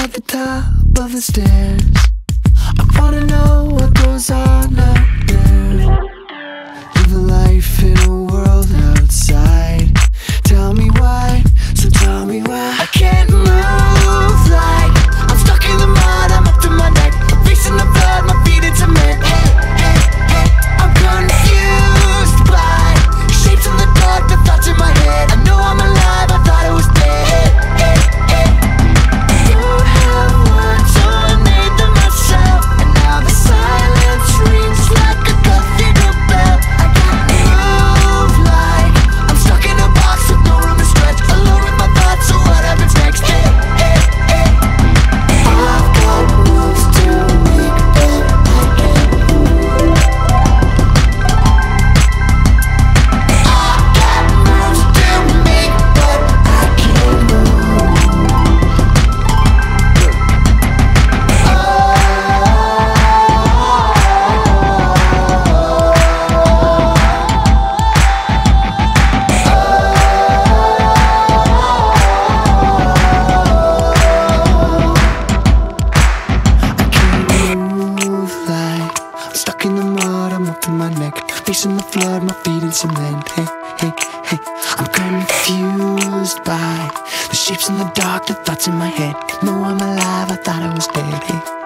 at the top of the stairs. I wanna know what goes on out there. Live a life in a world outside. Tell me why, so tell me why I can't move like I'm stuck in the mud, I'm up to my neck. I'm facing the flood, my feet in cement. Hey, hey, hey, I'm confused by shapes in the dark, the thoughts in my head. I know I'm alive, I thought I was dead. Hey, hey, hey. Don't have words, so I made them myself. And now the silence rings like a cathedral bell. I can't move like I'm stuck in a box with no room to stretch. Alone with my thoughts, so what happens next? Hey, hey, hey. I've got moves to make, but I can't move. I've got moves to make, but I can't move. Move like I'm stuck in the mud, I'm up to my neck. Facing the flood, my feet in cement. Hey, hey, hey. I'm confused by the shapes in the dark, the thoughts in my head. No, I'm alive, I thought I was dead. Hey.